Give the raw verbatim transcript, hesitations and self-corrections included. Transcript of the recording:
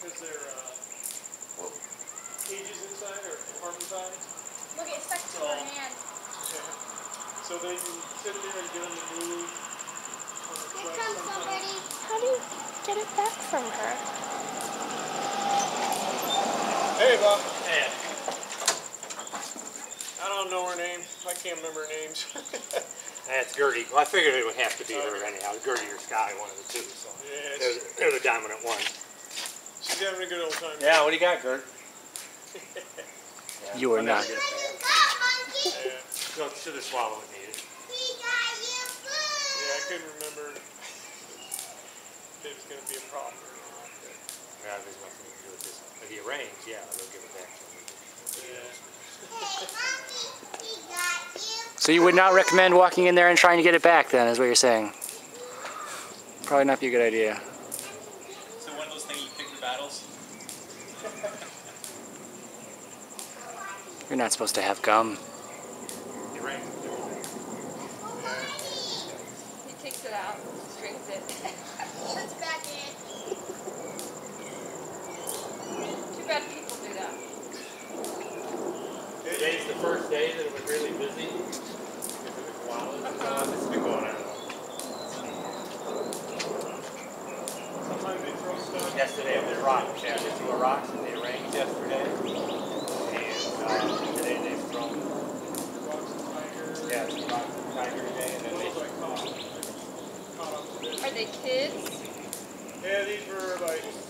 Is there uh, cages inside or apartment size? Look, it's stuck to her hand. Yeah. So then you sit there and get them to move. Here comes somebody. How do you get it back from her? Hey, Bob. Hey. I don't know her name. I can't remember names. That's Gertie. Well, I figured it would have to be her anyhow. Gertie or Sky, one of the two. So yeah, they're, they're the dominant ones. She's having a good old time. Yeah, what do you got, Gert? Yeah, you are not. Yeah. So should have swallowed it, needed. Yeah, I couldn't remember if it was going to be a problem or not. But yeah, there's nothing to do with this. If he arranges, yeah, they'll give it back to him. yeah. So you would not recommend walking in there and trying to get it back then, is what you're saying? Probably not be a good idea. So one of those things you pick your battles? You're not supposed to have gum. He arranged. He takes it out, strings it. Puts back in. Too bad people do that. Today's the first day that it was really busy. Wow, this has been going on. Sometimes they throw stuff. Yesterday it was rocks. Yeah, they threw a rocks and they arranged yesterday. And uh, today they've thrown Rocks and tigers. yeah, some rocks and tiger today. And then What they was I caught? I caught up to this. Are they kids? Yeah, these were like